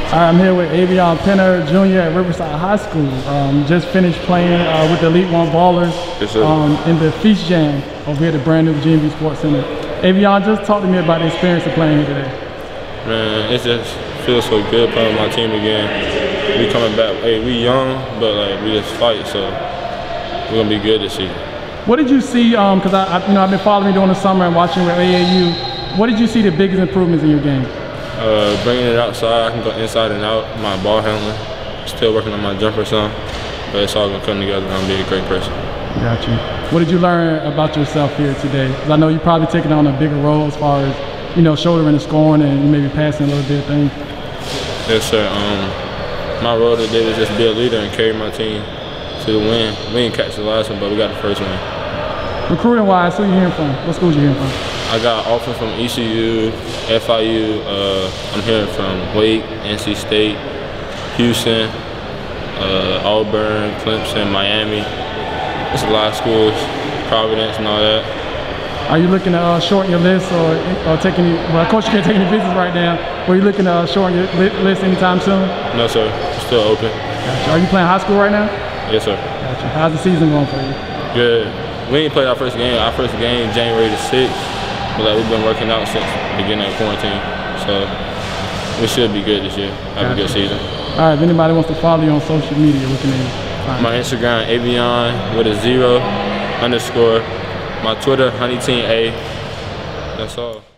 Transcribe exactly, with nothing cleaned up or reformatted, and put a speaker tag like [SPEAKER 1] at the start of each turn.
[SPEAKER 1] All right, I'm here with Avion Penner Junior at Riverside High School. Um, just finished playing uh, with the Elite One Ballers
[SPEAKER 2] yes, sir.
[SPEAKER 1] Um, in the Feast Jam over here at the brand new G M B Sports Center. Avion, just talk to me about the experience of playing here today.
[SPEAKER 2] Man, it just feels so good playing with my team again. We coming back. Hey, we young, but like we just fight, so we're gonna be good this season.
[SPEAKER 1] What did you see? Because um, I, I, you know, I've been following you during the summer and watching with A A U. What did you see the biggest improvements in your game?
[SPEAKER 2] Uh, bringing it outside, I can go inside and out. My ball handling, still working on my jumper some, but it's all gonna come together and I'm gonna be a great person.
[SPEAKER 1] Got you. What did you learn about yourself here today? Because I know you're probably taking on a bigger role as far as, you know, shouldering and scoring and maybe passing a little bit of things.
[SPEAKER 2] Yes, sir. Um, my role today was just be a leader and carry my team to the win. We didn't catch the last one, but we got the first one.
[SPEAKER 1] Recruiting wise, who you hearing from? What schools you hearing from?
[SPEAKER 2] I got offers from E C U, F I U, uh, I'm hearing from Wake, N C State, Houston, uh, Auburn, Clemson, Miami. There's a lot of schools, Providence and all that.
[SPEAKER 1] Are you looking to uh, shorten your list or, or take any, well, of course you can't take any visits right now, but are you looking to uh, shorten your li list anytime soon?
[SPEAKER 2] No, sir. It's still open.
[SPEAKER 1] Gotcha. Are you playing high school right now?
[SPEAKER 2] Yes, sir.
[SPEAKER 1] Gotcha. How's the season going for you?
[SPEAKER 2] Good. We ain't played our first game. Our first game January the sixth. But like, we've been working out since the beginning of quarantine, so we should be good this year. Have gotcha. a good season. All
[SPEAKER 1] right, if anybody wants to follow you on social media, what can they find?
[SPEAKER 2] My Instagram, Avion with a zero underscore. My Twitter, Honey Team A. That's all.